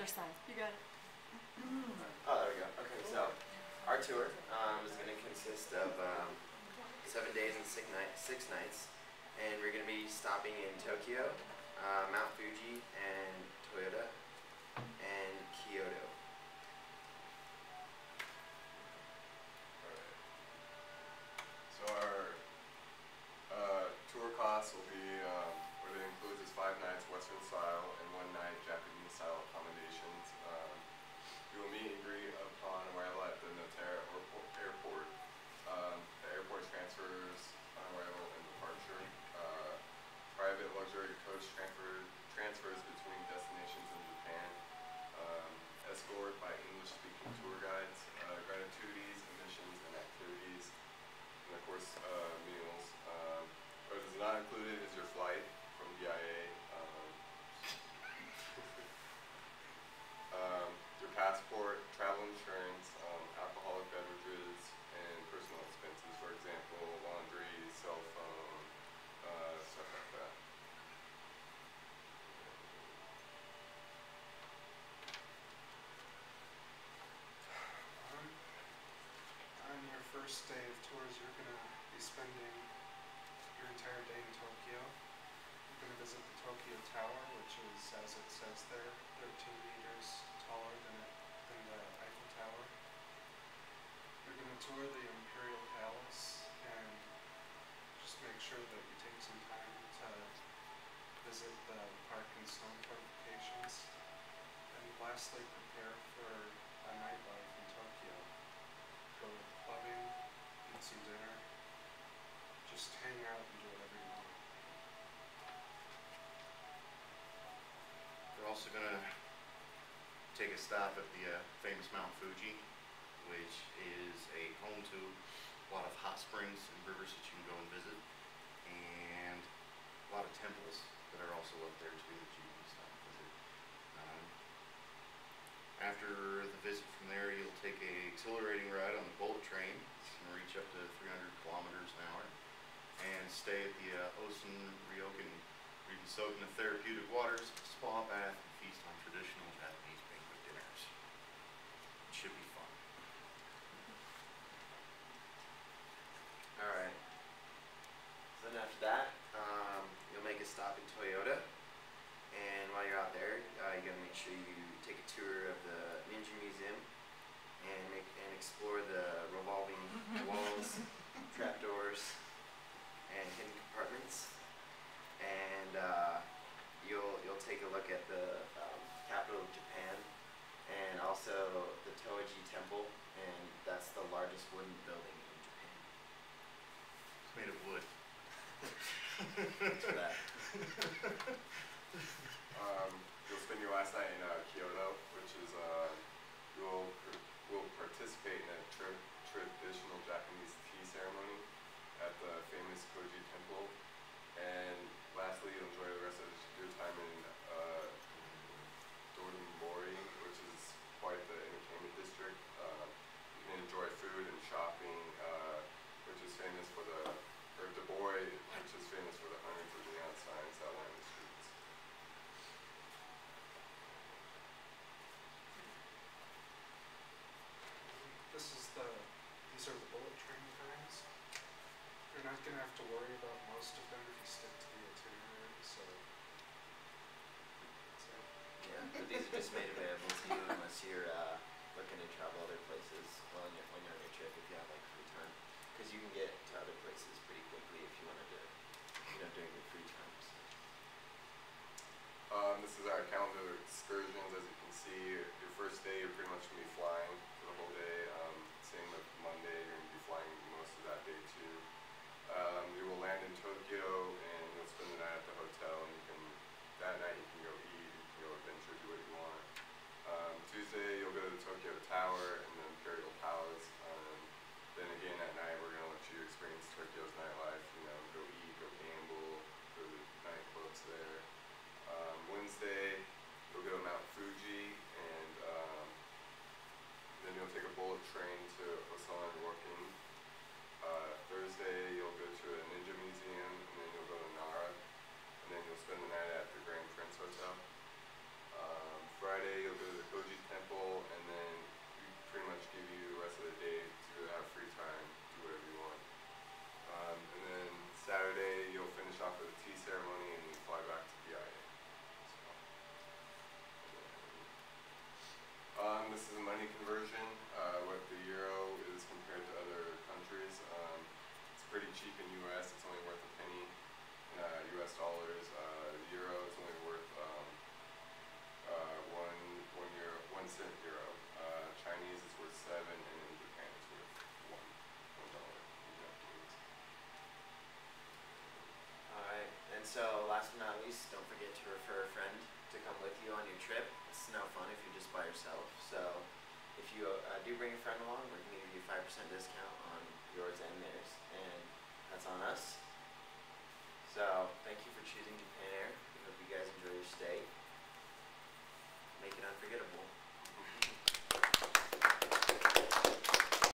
signs. You got it. Oh, there we go. Okay, so our tour is going to consist of 7 days and 6 nights, and we're going to be stopping in Tokyo, Mount Fuji, and Toyota, and Kyoto. Alright. So our tour costs will be, what it includes is 5 nights Western style and 1 night Japanese style accommodations. We will meet and greet upon arrival at the Notere Airport. The airport transfers on arrival and departure. Private luxury coach transfers between destinations in Japan. Escort by English-speaking tour guides. Gratuities, admissions, and activities. And of course, meals. What is not included is your flight from BIA. Your passport, travel insurance, alcoholic beverages, and personal expenses. For example, laundry, cell phone, stuff like that. On your first day of tours, you're going to be spending your entire day in Tokyo. You're going to visit the Tokyo Tower, which is, as it says there, 13 meters taller than the Eiffel Tower. You're going to tour the Imperial Palace and just make sure that you take some time to visit the park and stone fortifications. And lastly, prepare for a nightlife in Tokyo. Go clubbing, eat some dinner, just hang out and do whatever you want. We're also going to take a stop at the famous Mount Fuji, which is a home to a lot of hot springs and rivers that you can go and visit, and a lot of temples that are also up there too that you can stop and visit. After the visit from there, you'll take a exhilarating ride on the bullet train. It's going to reach up to 300 kilometers an hour, and stay at the Osen Ryokan, where you can soak in the therapeutic waters, spa bath, and feast on traditional Japanese banquet dinners. It should be fun. Alright. So then after that, you'll make a stop in Toyota. And while you're out there, you gotta make sure you take a tour of the Ninja Museum and explore the revolving walls, trapdoors, and hidden compartments. And you'll take a look at the capital of Japan, and also the Toji Temple, and that's the largest wooden building in Japan. It's made of wood. Thanks for that. You'll spend your last night in Kyoto, which is we'll participate in a traditional Japanese tea ceremony at the famous Koji Temple. And lastly, you'll enjoy the rest of your time in Dotonbori, which is quite the entertainment district. You can enjoy food and shopping, which is famous for Dobori, which is famous for the hundreds of neon signs that line the streets. These are the bullet train times. You're not going to have to worry about most of them if you stick to the itinerary, so that's it. Yeah, but these are just made available to you unless you're looking to travel other places when you're on your trip, if you have like free time. Because you can get to other places pretty quickly if you wanted to, during your free times. This is our calendar excursions. As you can see, your first day you're pretty much going to be flying for the whole day. Same with Monday, you're going to be flying most of that day too. You will land in Tokyo and you'll spend the night at the hotel, and that night you can go eat, you can go adventure, do what you want. Tuesday you'll go to the Tokyo Tower and the Imperial Palace. Then again at night we're going to let you experience Tokyo's nightlife, go eat, go gamble, go to the nightclubs there. Wednesday you'll go to Mount Fuji and last but not least, don't forget to refer a friend to come with you on your trip. It's no fun if you're just by yourself. So if you do bring a friend along, we're going to give you a 5% discount on yours and theirs. And that's on us. So thank you for choosing Japan Air.